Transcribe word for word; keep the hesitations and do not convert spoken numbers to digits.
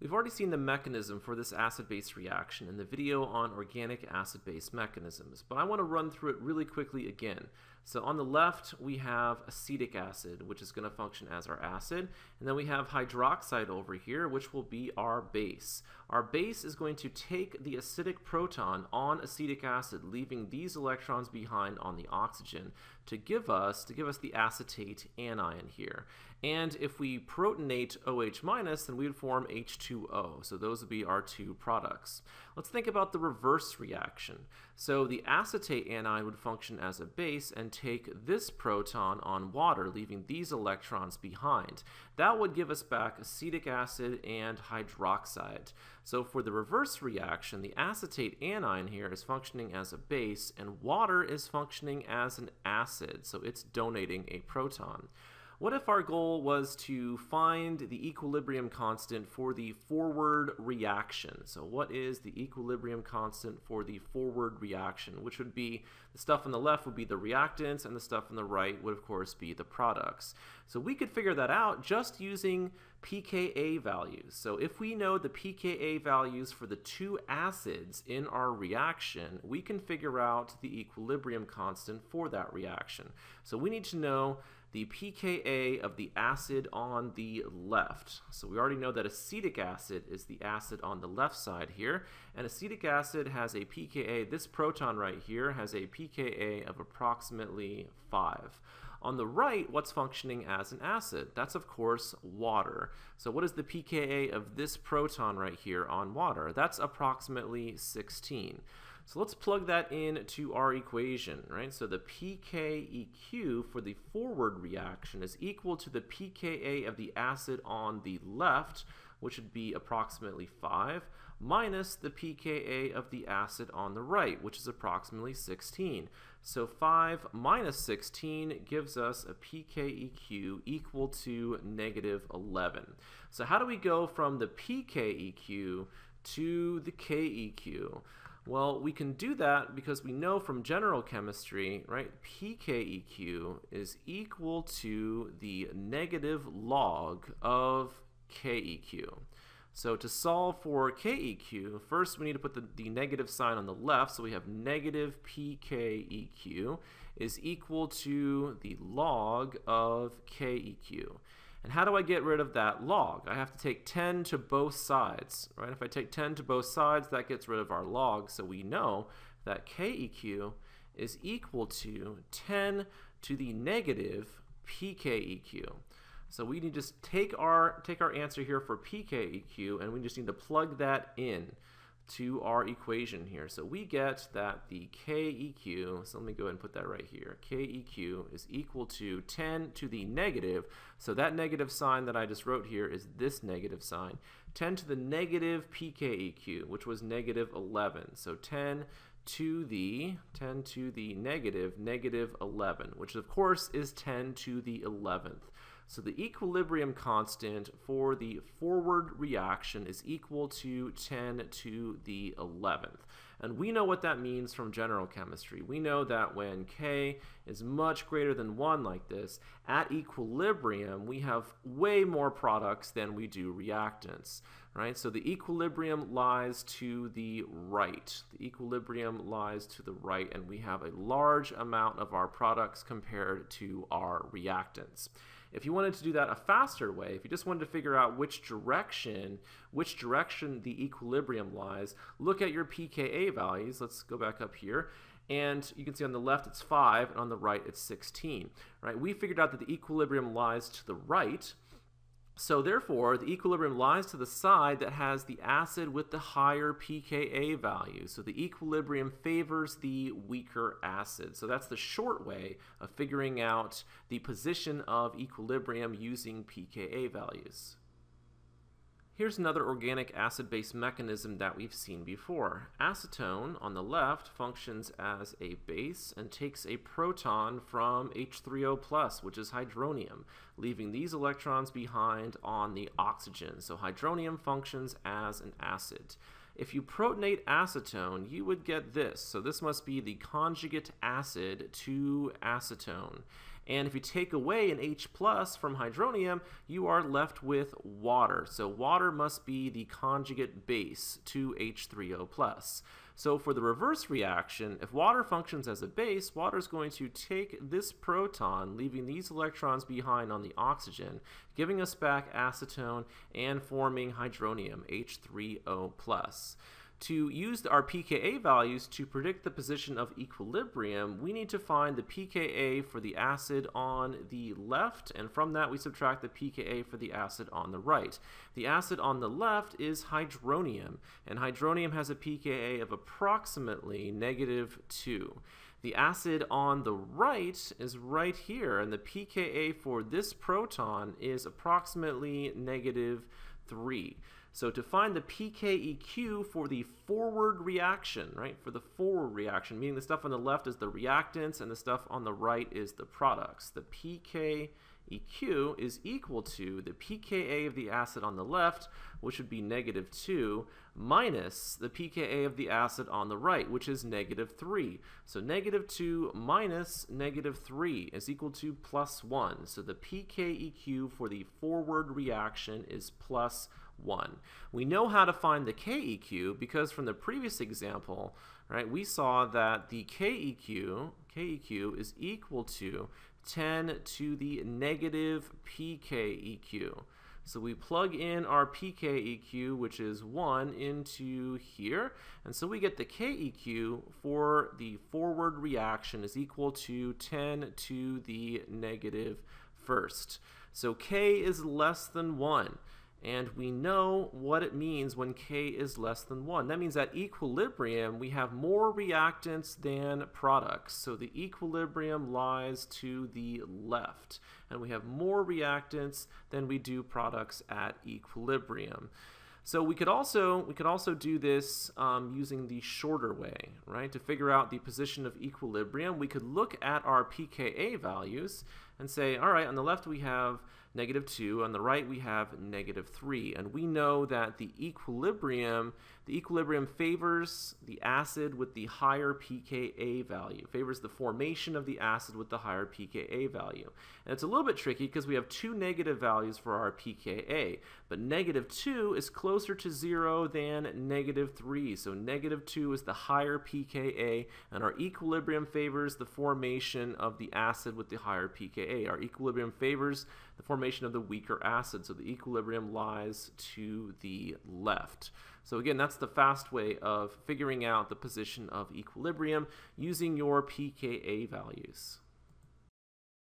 We've already seen the mechanism for this acid-base reaction in the video on organic acid-base mechanisms, but I want to run through it really quickly again. So on the left we have acetic acid, which is going to function as our acid, and then we have hydroxide over here, which will be our base. Our base is going to take the acidic proton on acetic acid, leaving these electrons behind on the oxygen to give us to give us the acetate anion here. And if we protonate OH minus, then we would form H two O. So those would be our two products. Let's think about the reverse reaction. So the acetate anion would function as a base and take this proton on water, leaving these electrons behind. That would give us back acetic acid and hydroxide. So for the reverse reaction, the acetate anion here is functioning as a base, and water is functioning as an acid, so it's donating a proton. What if our goal was to find the equilibrium constant for the forward reaction? So what is the equilibrium constant for the forward reaction? Which would be, the stuff on the left would be the reactants, and the stuff on the right would of course be the products. So we could figure that out just using pKa values. So if we know the pKa values for the two acids in our reaction, we can figure out the equilibrium constant for that reaction. So we need to know the pKa of the acid on the left. So we already know that acetic acid is the acid on the left side here, and acetic acid has a pKa, this proton right here has a pKa of approximately five. On the right, what's functioning as an acid? That's of course water. So what is the pKa of this proton right here on water? That's approximately sixteen. So let's plug that into our equation, right? So the pKeq for the forward reaction is equal to the pKa of the acid on the left, which would be approximately five, minus the pKa of the acid on the right, which is approximately sixteen. So five minus sixteen gives us a pKeq equal to negative eleven. So how do we go from the pKeq to the Keq? Well, we can do that because we know from general chemistry, right, pKeq is equal to the negative log of Keq. So to solve for Keq, first we need to put the, the negative sign on the left, so we have negative pKeq is equal to the log of Keq. And how do I get rid of that log? I have to take ten to both sides, right? If I take ten to both sides, that gets rid of our log, so we know that Keq is equal to ten to the negative pKeq. So we need to just take our, take our answer here for pKeq, and we just need to plug that in to our equation here. So we get that the Keq, so let me go ahead and put that right here, Keq is equal to ten to the negative, so that negative sign that I just wrote here is this negative sign, ten to the negative pKeq, which was negative eleven. So ten to the, ten to the negative, negative eleven, which of course is ten to the eleventh. So the equilibrium constant for the forward reaction is equal to ten to the eleventh. And we know what that means from general chemistry. We know that when K is much greater than one like this, at equilibrium we have way more products than we do reactants, right? So the equilibrium lies to the right. The equilibrium lies to the right, and we have a large amount of our products compared to our reactants. If you wanted to do that a faster way, if you just wanted to figure out which direction, which direction the equilibrium lies, look at your pKa values. Let's go back up here. And you can see on the left it's five, and on the right it's sixteen. Right? We figured out that the equilibrium lies to the right. So therefore, the equilibrium lies to the side that has the acid with the higher pKa value. So the equilibrium favors the weaker acid. So that's the short way of figuring out the position of equilibrium using pKa values. Here's another organic acid-base mechanism that we've seen before. Acetone on the left functions as a base and takes a proton from H three O plus, which is hydronium, leaving these electrons behind on the oxygen. So hydronium functions as an acid. If you protonate acetone, you would get this. So this must be the conjugate acid to acetone. And if you take away an H plus from hydronium, you are left with water. So water must be the conjugate base to H three O plus. So for the reverse reaction, if water functions as a base, water is going to take this proton, leaving these electrons behind on the oxygen, giving us back acetone and forming hydronium, H three O plus. To use our pKa values to predict the position of equilibrium, we need to find the pKa for the acid on the left, and from that we subtract the pKa for the acid on the right. The acid on the left is hydronium, and hydronium has a pKa of approximately negative two. The acid on the right is right here, and the pKa for this proton is approximately negative three. So to find the pKeq for the forward reaction, right, for the forward reaction, meaning the stuff on the left is the reactants and the stuff on the right is the products, the pKeq is equal to the pKa of the acid on the left, which would be negative two, minus the pKa of the acid on the right, which is negative three. So negative two minus negative three is equal to plus one. So the pKeq for the forward reaction is plus one. We know how to find the Keq because from the previous example, right, we saw that the Keq, Keq is equal to ten to the negative pKeq. So we plug in our pKeq, which is one, into here, and so we get the Keq for the forward reaction is equal to ten to the negative first. So K is less than one. And we know what it means when K is less than one. That means at equilibrium, we have more reactants than products. So the equilibrium lies to the left. And we have more reactants than we do products at equilibrium. So we could also we could also do this um, using the shorter way, right? To figure out the position of equilibrium, we could look at our pKa values and say, all right, on the left we have negative two, on the right we have negative three, and we know that the equilibrium the equilibrium favors the acid with the higher pKa value, favors the formation of the acid with the higher pKa value. And it's a little bit tricky because we have two negative values for our pKa, but negative two is closer to zero than negative three, so negative two is the higher pKa, and our equilibrium favors the formation of the acid with the higher pKa. Our equilibrium favors the formation of the weaker acid, so the equilibrium lies to the left. So again, that's the fast way of figuring out the position of equilibrium using your pKa values.